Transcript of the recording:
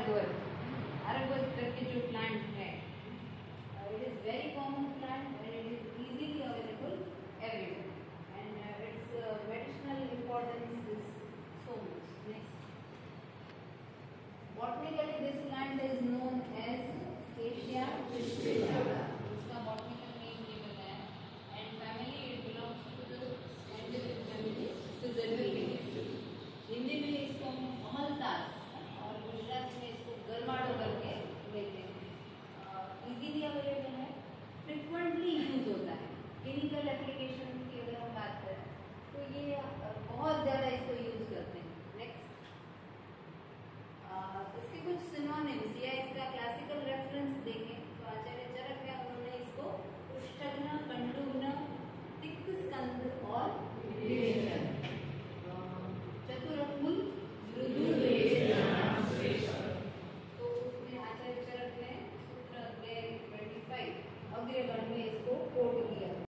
अरबवत। अरबवत करके जो प्लांट है, it is very common plant and it is easily available everywhere, and its medicinal importance is so much. Next, botanically this plant is known as Acacia crispata.